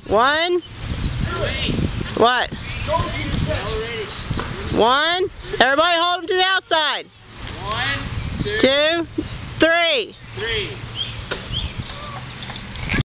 1. What? 1. Everybody hold them to the outside. 1, 2. 2.